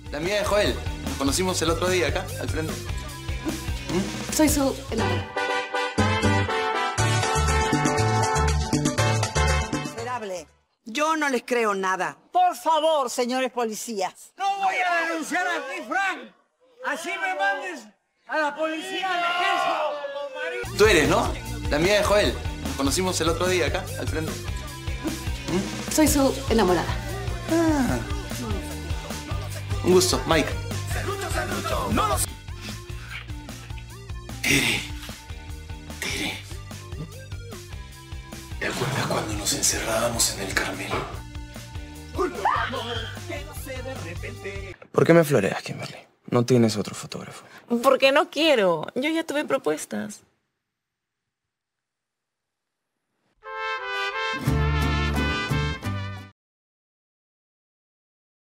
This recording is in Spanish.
La amiga de Joel. Nos conocimos el otro día acá, al frente. Soy su enamorada. Miserable. Yo no les creo nada. Por favor, señores policías. No voy a denunciar a ti, Frank. Así me mandes a la policía, a la agencia. Tú eres, ¿no? La amiga de Joel. Nos conocimos el otro día acá, al frente. Soy su enamorada. Ah. Un gusto, Mike. Tere. ¿Te acuerdas cuando nos encerrábamos en el Carmelo? ¿Por qué me floreas, Kimberly? ¿No tienes otro fotógrafo? Porque no quiero. Yo ya tuve propuestas.